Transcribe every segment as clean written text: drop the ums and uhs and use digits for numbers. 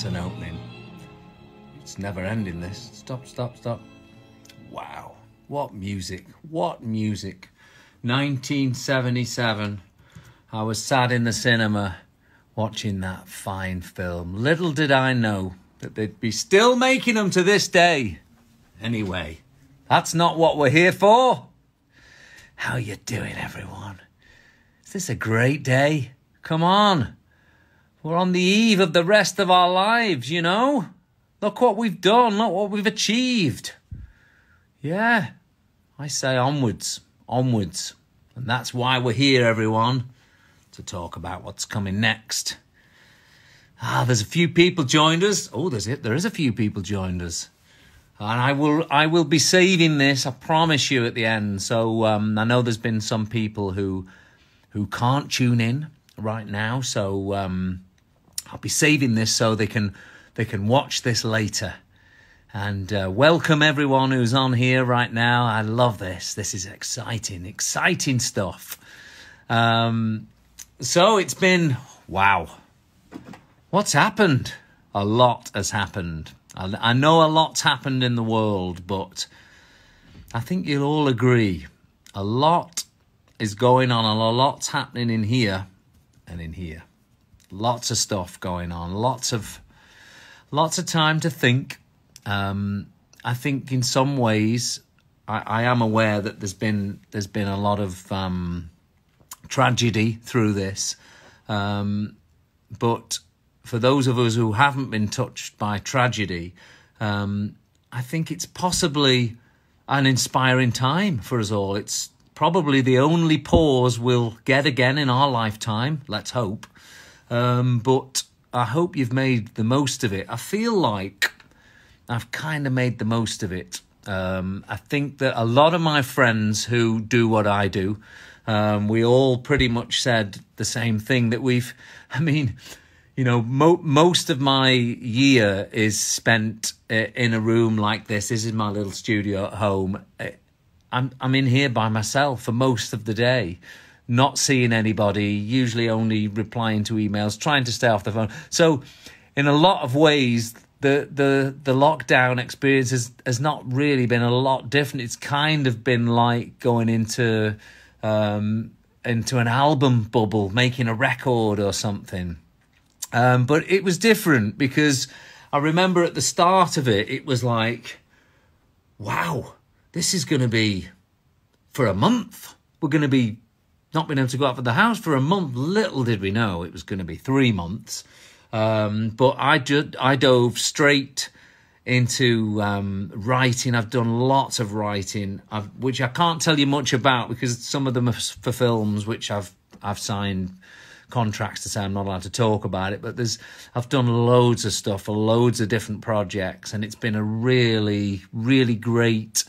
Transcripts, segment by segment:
What an opening. It's never ending, this. Stop, stop, stop. Wow. What music. What music. 1977. I was sat in the cinema watching that fine film. Little did I know that they'd be still making them to this day. Anyway, that's not what we're here for. How you doing, everyone? Is this a great day? Come on. We're on the eve of the rest of our lives, you know? Look what we've done. Look what we've achieved. Yeah, I say onwards, onwards. And that's why we're here, everyone, to talk about what's coming next. There's a few people joined us. Oh, there is a few people joined us. And I will be saving this, I promise you, at the end. So I know there's been some people who can't tune in right now. So I'll be saving this so they can watch this later. And welcome everyone who's on here right now. I love this. This is exciting, exciting stuff. So it's been, wow. What's happened? A lot has happened. I know a lot's happened in the world, but I think you'll all agree. A lot is going on and a lot's happening in here and in here. Lots of stuff going on. Lots of time to think. I think in some ways, I am aware that there's been a lot of tragedy through this, but for those of us who haven't been touched by tragedy, I think it's possibly an inspiring time for us all. It's probably the only pause we'll get again in our lifetime. Let's hope. But I hope you've made the most of it. I feel like I've kind of made the most of it. I think that a lot of my friends who do what I do, we all pretty much said the same thing, that most of my year is spent in a room like this. This is my little studio at home. I'm in here by myself for most of the day, not seeing anybody, usually only replying to emails, trying to stay off the phone. So in a lot of ways, the lockdown experience has not really been a lot different. It's kind of been like going into an album bubble, making a record or something. But it was different because I remember at the start of it, it was like, wow, this is going to be for a month. We're going to be not being able to go out of the house for a month. Little did we know it was going to be 3 months. But I dove straight into writing. I've done lots of writing, which I can't tell you much about because some of them are for films, which I've signed contracts to say I'm not allowed to talk about it. But I've done loads of stuff for loads of different projects, and it's been a really, really great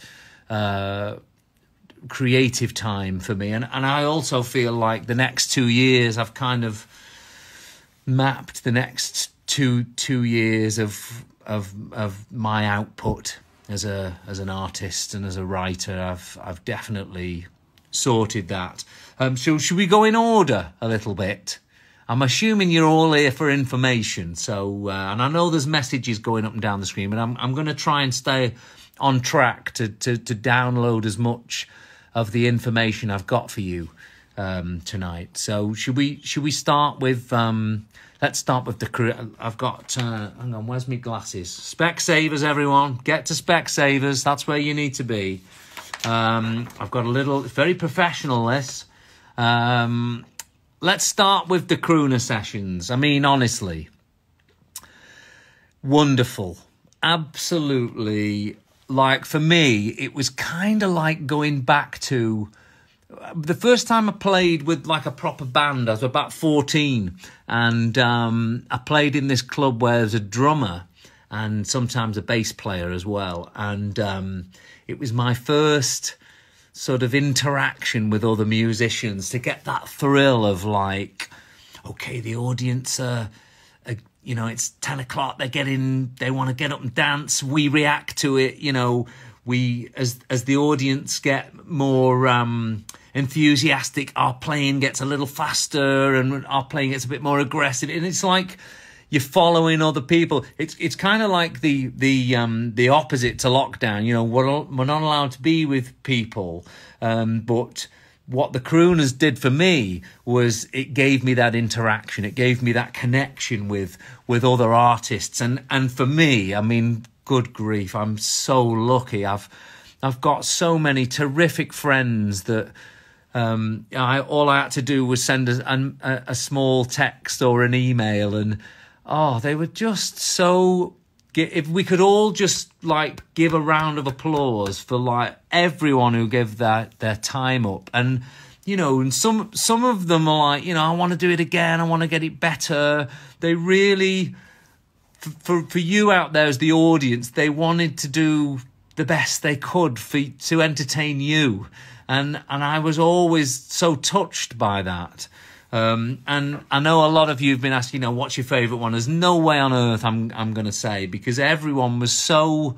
creative time for me. And I also feel like the next 2 years I've kind of mapped the next two years of my output as an artist and as a writer. I've definitely sorted that. So should we go in order a little bit? I'm assuming you're all here for information. So and I know there's messages going up and down the screen, but I'm going to try and stay on track to download as much of the information I've got for you tonight. So should we start with let's start with the crew. I've got hang on, where's my glasses? Specsavers, everyone, get to Specsavers. That's where you need to be. I've got a little, very professional this. Let's start with the crooner sessions. I mean, honestly, wonderful, absolutely. Like, for me, it was kind of like going back to the first time I played with like a proper band. I was about 14, and I played in this club where there's a drummer and sometimes a bass player as well. And it was my first sort of interaction with other musicians, to get that thrill of like, okay, the audience it's 10 o'clock, they want to get up and dance, we react to it, we, as the audience get more enthusiastic, our playing gets a little faster and our playing gets a bit more aggressive, and it's like you're following other people. It's kind of like the opposite to lockdown. You know, we're not allowed to be with people, but what the Crooners did for me was it gave me that interaction. It gave me that connection with other artists. And for me, I mean, good grief, I'm so lucky. I've got so many terrific friends that all I had to do was send a small text or an email, and they were just so. If we could all just like give a round of applause for like everyone who gave their time up, and you know, and some of them are like, you know, I want to do it again, I want to get it better. They really, for you out there as the audience, they wanted to do the best they could to entertain you, and I was always so touched by that. And I know a lot of you have been asking, you know, what's your favourite one? There's no way on earth I'm going to say, because everyone was so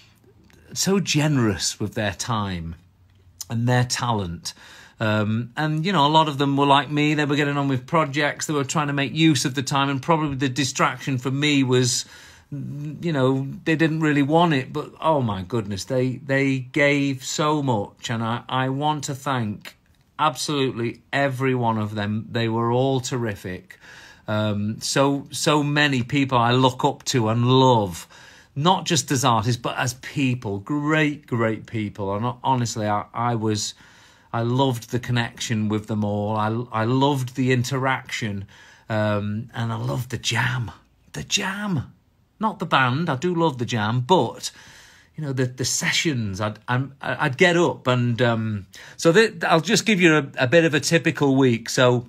generous with their time and their talent. And, you know, a lot of them were like me. They were getting on with projects. They were trying to make use of the time. And probably the distraction for me was, you know, they didn't really want it. But, oh, my goodness, they gave so much. And I want to thank absolutely every one of them. They were all terrific. So many people I look up to and love, not just as artists, but as people. Great people. And honestly, I loved the connection with them all. I loved the interaction. And I loved the jam. Not the band. I do love the jam, but you know, the sessions, I'd get up and I'll just give you a bit of a typical week. So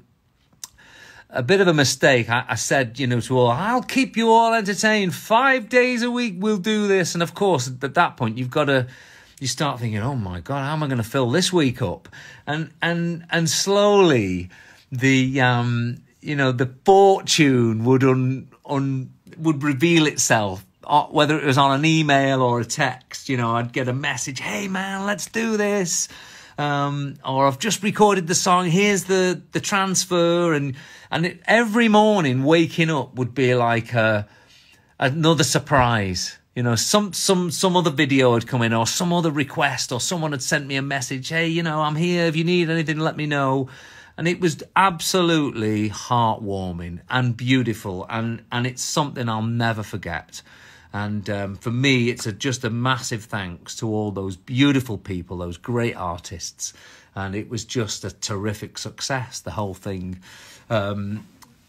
a bit of a mistake. I said, you know, to all, I'll keep you all entertained 5 days a week. We'll do this. And of course, at that point, you start thinking, oh my God, how am I going to fill this week up? And slowly the fortune would reveal itself. Whether it was on an email or a text, you know, I'd get a message, hey man, let's do this. Or I've just recorded the song, here's the transfer. And every morning waking up would be like another surprise. You know, some other video had come in, or some other request, or someone had sent me a message, hey, you know, I'm here, if you need anything, let me know. And it was absolutely heartwarming and beautiful, and it's something I'll never forget. And for me, it's just a massive thanks to all those beautiful people, those great artists. And it was just a terrific success, the whole thing. And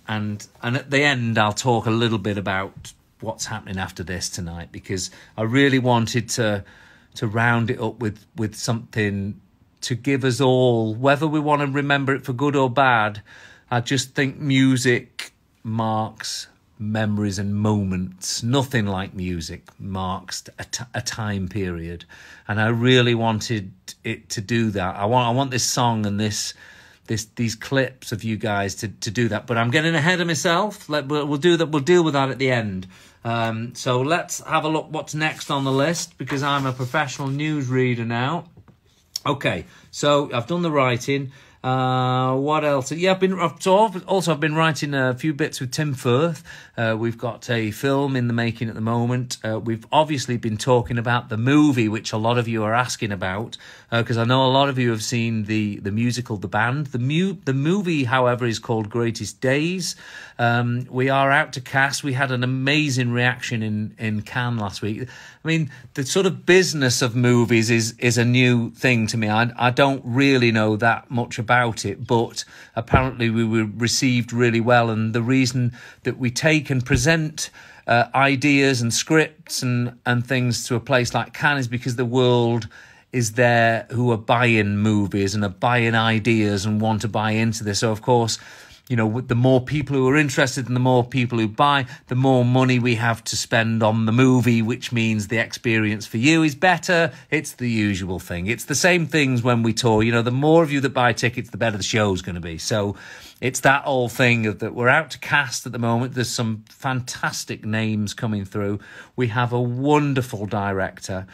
at the end, I'll talk a little bit about what's happening after this tonight, because I really wanted to round it up with something to give us all, whether we want to remember it for good or bad. I just think music marks memories and moments. Nothing like music marks a time period, and I really wanted it to do that. I want this song and these clips of you guys to do that. But I'm getting ahead of myself. We'll do that. We'll deal with that at the end. So let's have a look what's next on the list, because I'm a professional newsreader now. Okay, so I've done the writing. What else? Yeah, I've been writing a few bits with Tim Firth. We've got a film in the making at the moment. We've obviously been talking about the movie, which a lot of you are asking about, because I know a lot of you have seen the musical, The Band. The movie, however, is called Greatest Days. We are out to cast. We had an amazing reaction in Cannes last week. I mean, the sort of business of movies is a new thing to me. I don't really know that much about it, but apparently we were received really well. And the reason that we take and present ideas and scripts and things to a place like Cannes is because the world is there who are buying movies and are buying ideas and want to buy into this. So, of course, you know, the more people who are interested and the more people who buy, the more money we have to spend on the movie, which means the experience for you is better. It's the usual thing. It's the same things when we tour. You know, the more of you that buy tickets, the better the show's going to be. So it's that whole thing of that we're out to cast at the moment. There's some fantastic names coming through. We have a wonderful director,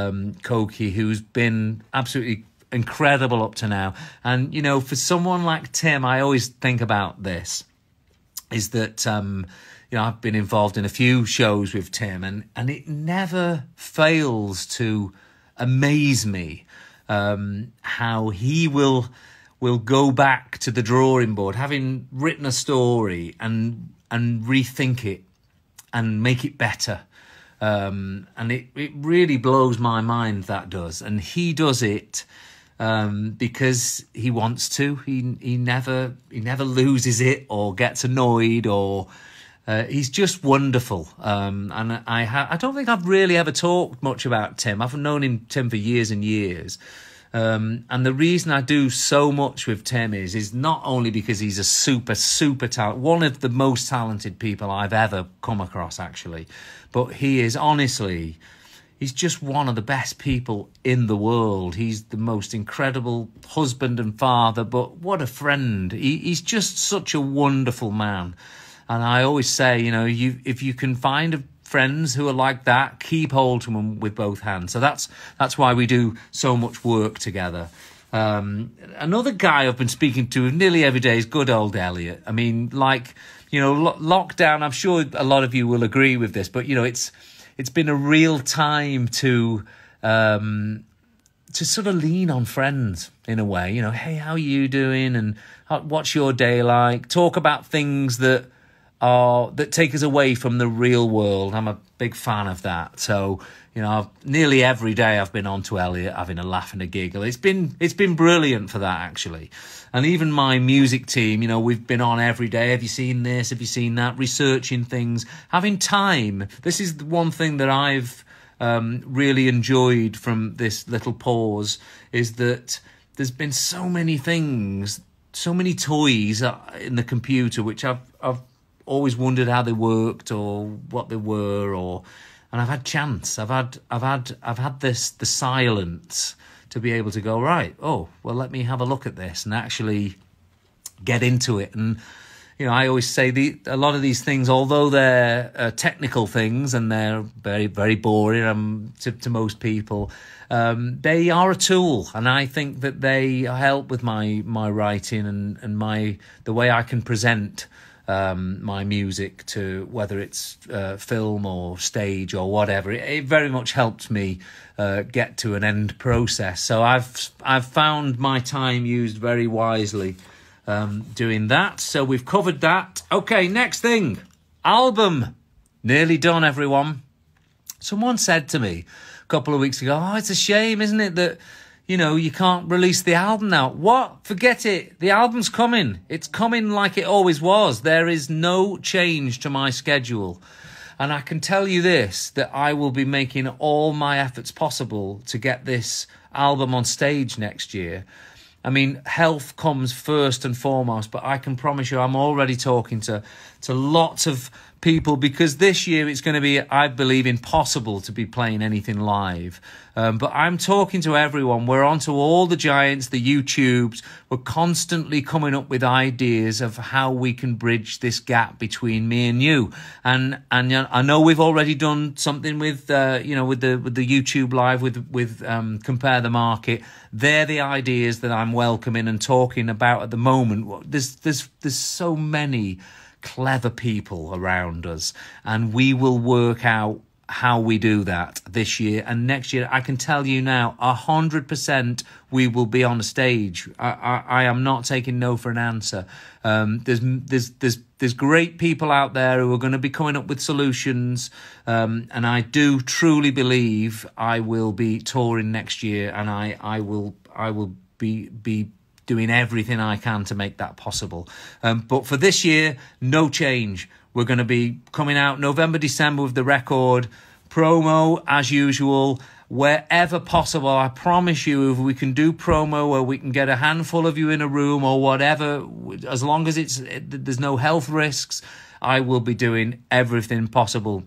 Koki, who's been absolutely incredible up to now. And, you know, for someone like Tim, I always think about this. is that I've been involved in a few shows with Tim, and it never fails to amaze me how he will go back to the drawing board, having written a story, and rethink it and make it better. And it really blows my mind, that does. And he does it because he wants to. He never loses it or gets annoyed, or he's just wonderful. And I don't think I've really ever talked much about Tim. I've known Tim for years and years. And the reason I do so much with Tim is not only because he's a super talent, one of the most talented people I've ever come across, actually, but he is honestly, he's just one of the best people in the world. He's the most incredible husband and father, but what a friend. He's just such a wonderful man. And I always say, if you can find friends who are like that, keep hold of them with both hands. So that's why we do so much work together. Another guy I've been speaking to nearly every day is good old Elliot. I mean, lockdown, I'm sure a lot of you will agree with this, but it's been a real time to sort of lean on friends in a way. Hey, how are you doing? And what's your day like? Talk about things that take us away from the real world. I'm a big fan of that. So, nearly every day I've been on to Elliot having a laugh and a giggle. It's been brilliant for that, actually. And even my music team, we've been on every day. Have you seen this? Have you seen that? Researching things, having time. This is the one thing that I've really enjoyed from this little pause, is that there's been so many things, so many toys in the computer, which I've always wondered how they worked or what they were, and I've had chance. I've had the silence to be able to go, right, oh, well, let me have a look at this and actually get into it. And I always say a lot of these things, although they're technical things and they're very, very boring to most people, they are a tool, and I think that they help with my writing and the way I can present my music, to whether it's film or stage or whatever. It very much helped me get to an end process. So I've found my time used very wisely doing that. So we've covered that. Okay, next thing, album. Nearly done, everyone. Someone said to me a couple of weeks ago, oh, it's a shame, isn't it, that you can't release the album now. What? Forget it. The album's coming. It's coming like it always was. There is no change to my schedule. And I can tell you this, that I will be making all my efforts possible to get this album on stage next year. I mean, health comes first and foremost, but I can promise you I'm already talking to lots of people, because this year it's going to be, I believe, impossible to be playing anything live. But I'm talking to everyone. We're on to all the giants, the YouTubes. We're constantly coming up with ideas of how we can bridge this gap between me and you. And I know we've already done something with the YouTube Live with Compare the Market. They're the ideas that I'm welcoming and talking about at the moment. There's so many clever people around us, and we will work out how we do that this year and next year. I can tell you now, 100% we will be on a stage. I am not taking no for an answer. There's great people out there who are going to be coming up with solutions, and I do truly believe I will be touring next year, and I will be doing everything I can to make that possible. But for this year, no change. We're going to be coming out November, December with the record, promo as usual, wherever possible. I promise you, if we can do promo where we can get a handful of you in a room or whatever, as long as there's no health risks, I will be doing everything possible.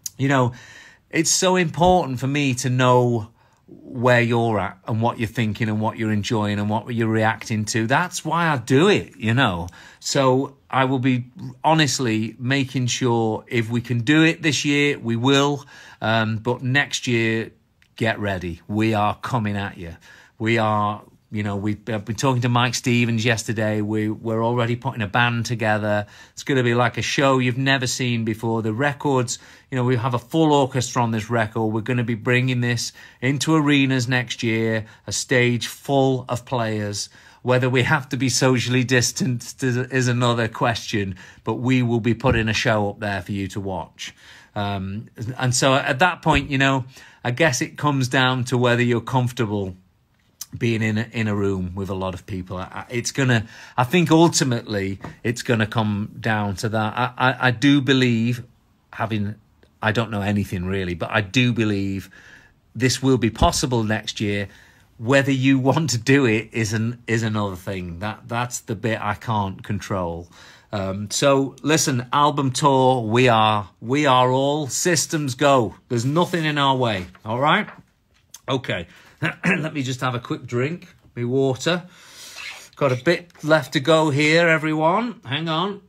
It's so important for me to know where you're at and what you're thinking and what you're enjoying and what you're reacting to. That's why I do it, So I will be honestly making sure, if we can do it this year, we will. But next year, get ready. We are coming at you. We are I've been talking to Mike Stevens yesterday. We're already putting a band together. It's going to be like a show you've never seen before. The records, we have a full orchestra on this record. We're going to be bringing this into arenas next year, a stage full of players. Whether we have to be socially distanced is another question, but we will be putting a show up there for you to watch. And so at that point, I guess it comes down to whether you're comfortable being in a room with a lot of people. I think ultimately it's gonna come down to that. I do believe, I don't know anything really, but I do believe this will be possible next year. Whether you want to do it is another thing. That's the bit I can't control. So listen, album tour, we are all systems go. There's nothing in our way. All right. Okay. Let me just have a quick drink. My water. Got a bit left to go here, everyone. Hang on.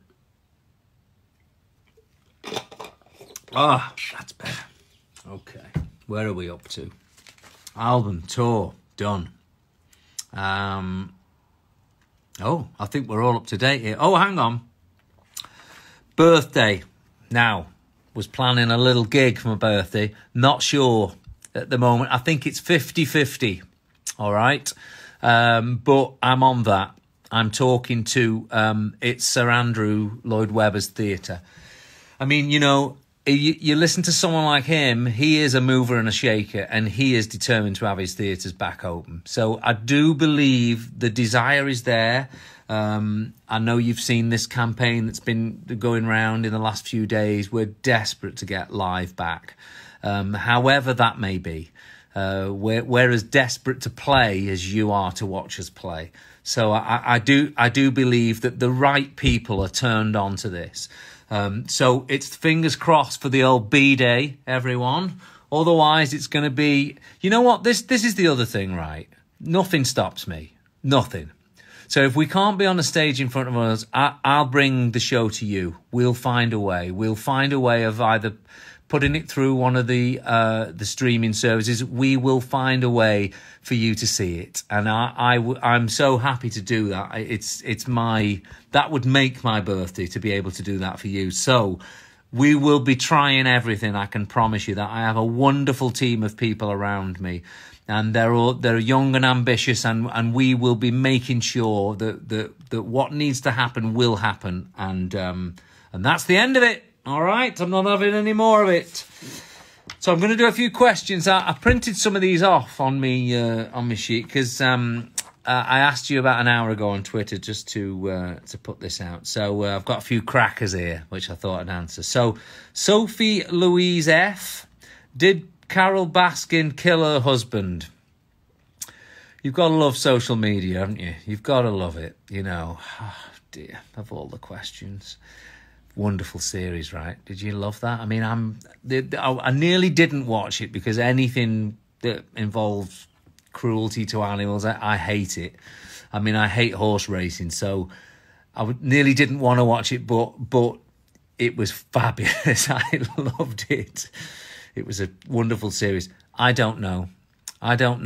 Ah, that's better. Okay. Where are we up to? Album tour. Done. I think we're all up to date here. Oh, hang on. Birthday. Now, was planning a little gig for my birthday. Not sure at the moment. I think it's 50-50. All right. But I'm on that. I'm talking to, it's Sir Andrew Lloyd Webber's theatre. I mean, you listen to someone like him, he is a mover and a shaker, and he is determined to have his theatres back open. So I do believe the desire is there. I know you've seen this campaign that's been going around in the last few days. We're desperate to get live back. However that may be. We're as desperate to play as you are to watch us play. So I do believe that the right people are turned on to this. So it's fingers crossed for the old B-Day, everyone. Otherwise, it's going to be... You know what? This is the other thing, right? Nothing stops me. Nothing. So if we can't be on the stage in front of us, I'll bring the show to you. We'll find a way. We'll find a way of either putting it through one of the streaming services. We will find a way for you to see it, and I'm so happy to do that. That would make my birthday to be able to do that for you. So we will be trying everything. I can promise you that. I have a wonderful team of people around me, and they're young and ambitious, and we will be making sure that what needs to happen will happen, and that's the end of it. All right, I'm not having any more of it. So I'm going to do a few questions. I printed some of these off on my sheet because I asked you about an hour ago on Twitter just to put this out. So I've got a few crackers here, which I thought I'd answer. So Sophie Louise F. Did Carol Baskin kill her husband? You've got to love social media, haven't you? You've got to love it, Oh, dear, of all the questions. Wonderful series, right? Did you love that? I mean, I nearly didn't watch it because anything that involves cruelty to animals, I hate it. I mean, I hate horse racing, so I nearly didn't want to watch it, but it was fabulous. I loved it. It was a wonderful series. I don't know. I'm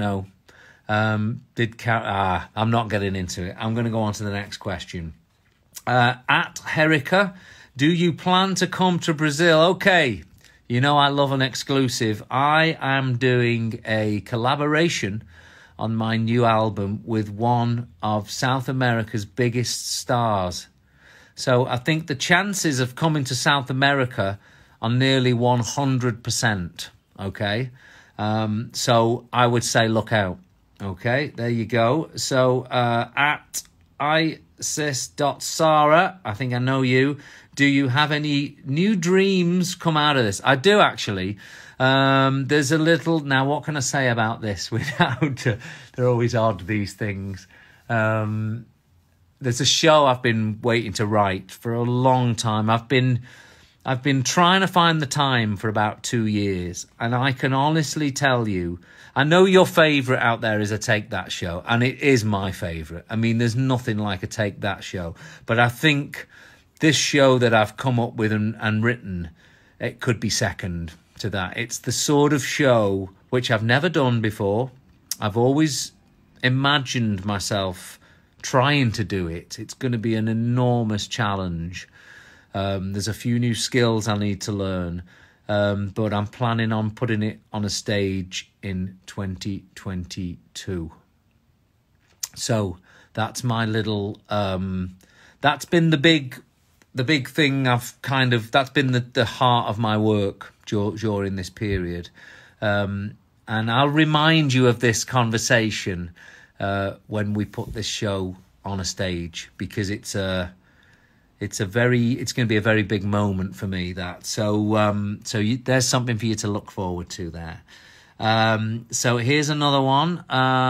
not getting into it. I'm going to go on to the next question. At Herica, do you plan to come to Brazil? Okay, I love an exclusive. I am doing a collaboration on my new album with one of South America's biggest stars. So I think the chances of coming to South America are nearly 100%, okay? So I would say look out, okay? There you go. So at isis.sarah, I think I know you. Do you have any new dreams come out of this? I do, actually. There's a little... Now, what can I say about this without... they're always odd, these things. There's a show I've been waiting to write for a long time. I've been trying to find the time for about 2 years. And I can honestly tell you... I know your favourite out there is a Take That show. And it is my favourite. I mean, there's nothing like a Take That show. But I think... this show that I've come up with and written, it could be second to that. It's the sort of show which I've never done before. I've always imagined myself trying to do it. It's going to be an enormous challenge. There's a few new skills I need to learn, but I'm planning on putting it on a stage in 2022. So that's my little, that's been the big thing that's been the heart of my work during this period. And I'll remind you of this conversation when we put this show on a stage, because it's going to be a very big moment for me. There's something for you to look forward to there. So here's another one.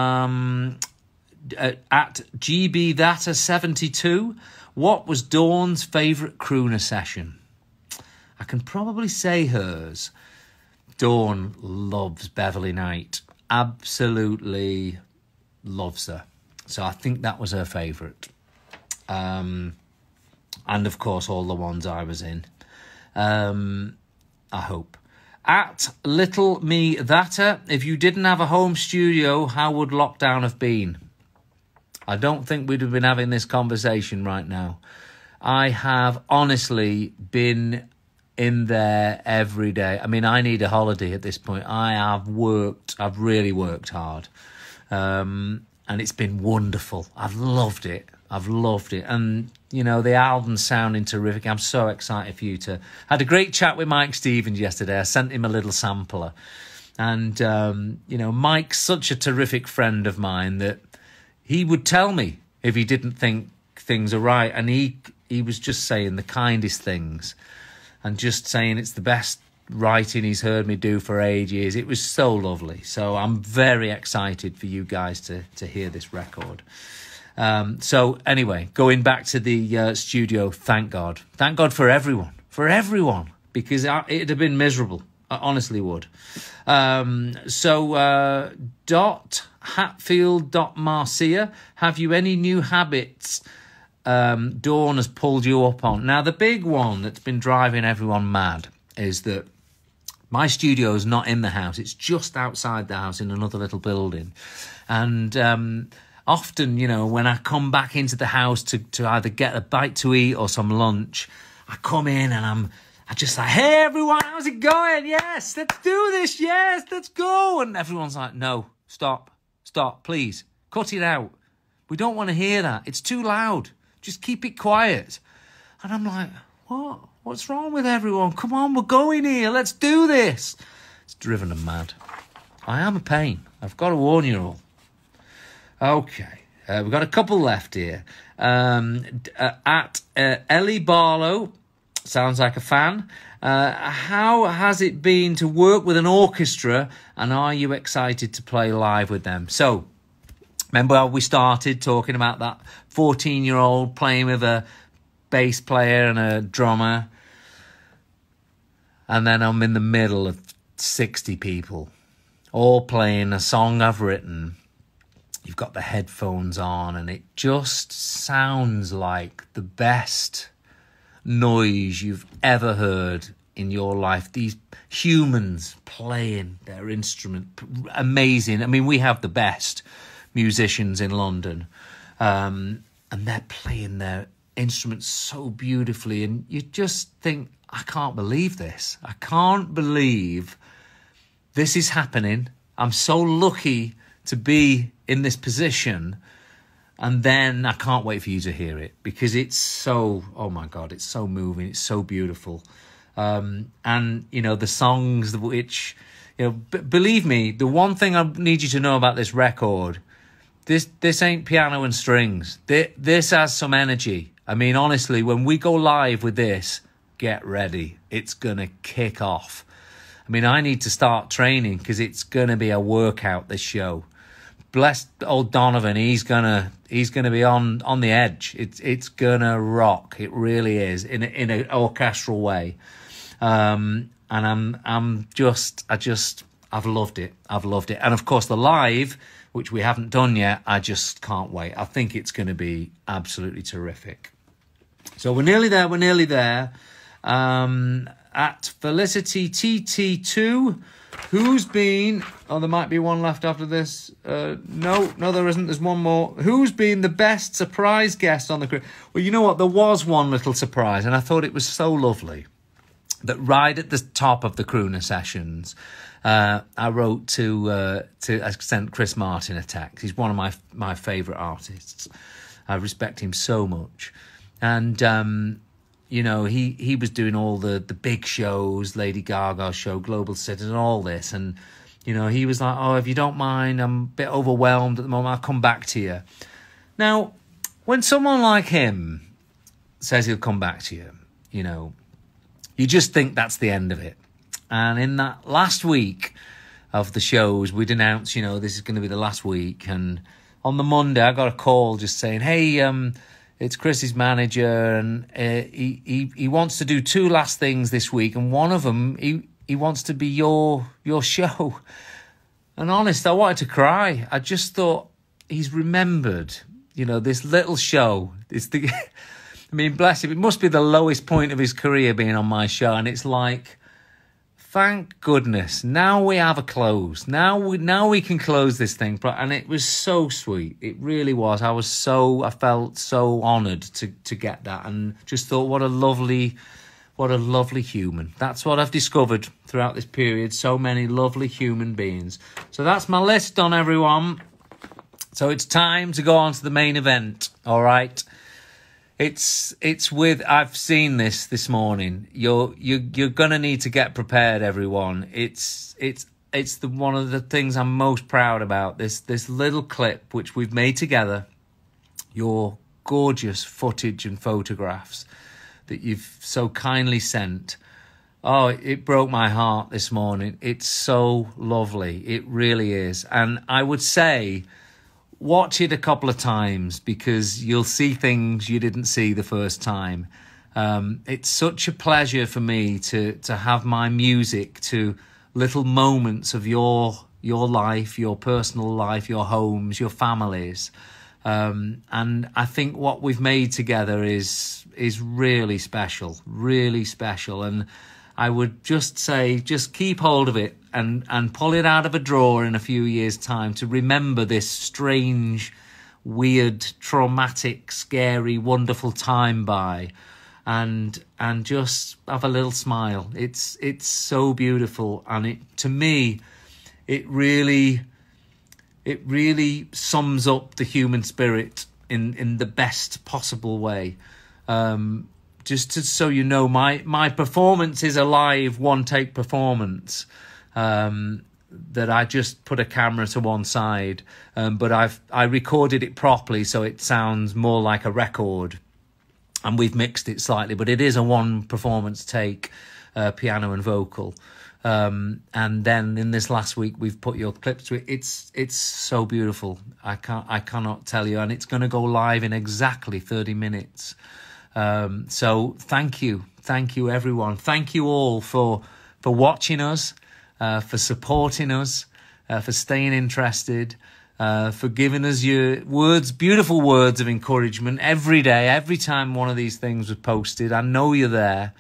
At GBThatter72, what was Dawn's favourite crooner session? I can probably say hers. Dawn loves Beverly Knight. Absolutely loves her. So I think that was her favourite. And of course, all the ones I was in. I hope. At Little Me Thatter, if you didn't have a home studio, how would lockdown have been? I don't think we'd have been having this conversation right now. I have honestly been in there every day. I mean, I need a holiday at this point. I've really worked hard. And it's been wonderful. I've loved it. And, you know, the album's sounding terrific. I'm so excited for you to... I had a great chat with Mike Stevens yesterday. I sent him a little sampler. And, you know, Mike's such a terrific friend of mine that he would tell me if he didn't think things are right. And he was just saying the kindest things and just saying it's the best writing he's heard me do for ages. It was so lovely. So I'm very excited for you guys to hear this record. So anyway, going back to the studio, thank God. Thank God for everyone, because it'd have been miserable. I honestly would. Hatfield.Marcia, have you any new habits Dawn has pulled you up on? Now, the big one that's been driving everyone mad is that my studio is not in the house. It's just outside the house in another little building. And often, you know, when I come back into the house to either get a bite to eat or some lunch, I come in and I just like, hey, everyone, how's it going? Yes, let's do this. Yes, let's go. And everyone's like, no, stop, please, cut it out. We don't want to hear that. It's too loud. Just keep it quiet. And I'm like, what? What's wrong with everyone? Come on, we're going here. Let's do this. It's driven them mad. I am a pain. I've got to warn you all. Okay, we've got a couple left here. At Ellie Barlow, sounds like a fan. How has it been to work with an orchestra, and are you excited to play live with them? So, remember how we started talking about that 14-year-old playing with a bass player and a drummer? And then I'm in the middle of 60 people, all playing a song I've written. You've got the headphones on, and it just sounds like the best noise you've ever heard in your life. These humans playing their instrument, amazing. I mean, we have the best musicians in London, and they're playing their instruments so beautifully, and you just think, I can't believe this. I can't believe this is happening. I'm so lucky to be in this position, and then I can't wait for you to hear it, because it's so, oh my God, it's so moving, it's so beautiful. And, you know, the songs which, you know, believe me, the one thing I need you to know about this record, this ain't piano and strings. This has some energy. I mean, honestly, when we go live with this, get ready. It's going to kick off. I mean, I need to start training because it's going to be a workout, this show. Bless old Donovan, he's gonna be on the edge. It's gonna rock. It really is in an orchestral way. And I've loved it. And of course the live, which we haven't done yet, I just can't wait. I think it's going to be absolutely terrific. So we're nearly there. At Felicity TT2, who's been... Oh, there might be one left after this. No, there isn't. There's one more. Who's been the best surprise guest on the crew? Well, you know what? There was one little surprise, and I thought it was so lovely that right at the top of the Crooner sessions, I wrote I sent Chris Martin a text. He's one of my favourite artists. I respect him so much. And, he was doing all the big shows, Lady Gaga's show, Global Citizen, and all this. And, he was like, oh, if you don't mind, I'm a bit overwhelmed at the moment. I'll come back to you. Now, when someone like him says he'll come back to you, you just think that's the end of it. And in that last week of the shows, we'd announced, this is going to be the last week. And on the Monday, I got a call just saying, hey, it's Chris's manager, and he wants to do 2 last things this week. And one of them, he wants to be your show. And honest, I wanted to cry. I just thought he's remembered, this little show. It's the... I mean, bless him, it must be the lowest point of his career being on my show. And it's like, thank goodness, now we have a close. Now we can close this thing. And it was so sweet. It really was. I felt so honoured to get that, and just thought, what a lovely human. That's what I've discovered throughout this period. So many lovely human beings. So that's my list on everyone. So it's time to go on to the main event. All right. It's with... I've seen this morning. You're gonna need to get prepared, everyone. It's one of the things I'm most proud about. This little clip which we've made together. Your gorgeous footage and photographs that you've so kindly sent. Oh, it broke my heart this morning. It's so lovely. It really is. And I would say, watch it a couple of times, because you'll see things you didn't see the first time. It's such a pleasure for me to have my music to little moments of your life, your personal life, your homes, your families. And I think what we've made together is really special, really special. And I would just say, just keep hold of it and pull it out of a drawer in a few years' time to remember this strange, weird, traumatic, scary, wonderful time by, and just have a little smile. It's so beautiful, and to me, it really sums up the human spirit in the best possible way. So you know, my performance is a live one-take performance that I just put a camera to one side, but I recorded it properly so it sounds more like a record, and we've mixed it slightly, but it is a one performance take, piano and vocal. And then in this last week, we've put your clips to it. It's so beautiful. I cannot tell you, and it's going to go live in exactly 30 minutes. So thank you everyone. Thank you all for watching us, for supporting us, for staying interested, for giving us your beautiful words of encouragement every day, every time one of these things was posted. I know you're there.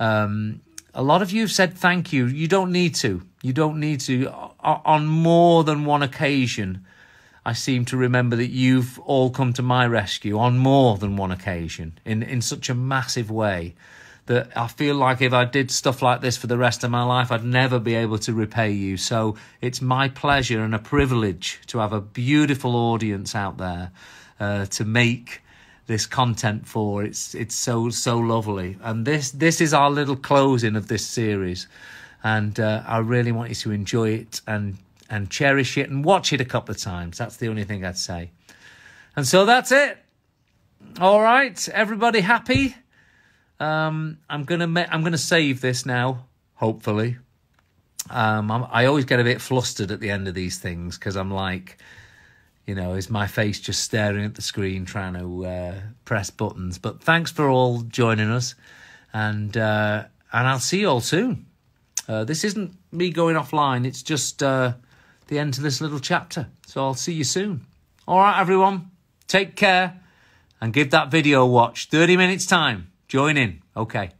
A lot of you have said thank you. You don't need to. On more than one occasion, I seem to remember that you've all come to my rescue on more than one occasion in such a massive way that I feel like if I did stuff like this for the rest of my life, I'd never be able to repay you. So it's my pleasure and a privilege to have a beautiful audience out there to make this content for. It's so lovely. And this is our little closing of this series. And I really want you to enjoy it and cherish it and watch it a couple of times. That's the only thing I'd say. And so that's it. All right, everybody happy? I'm gonna save this now, hopefully. I always get a bit flustered at the end of these things because I'm like, is my face just staring at the screen trying to press buttons? But thanks for all joining us, and I'll see you all soon. This isn't me going offline. It's just the end to this little chapter. So I'll see you soon. All right, everyone. Take care and give that video a watch. 30 minutes time. Join in. Okay.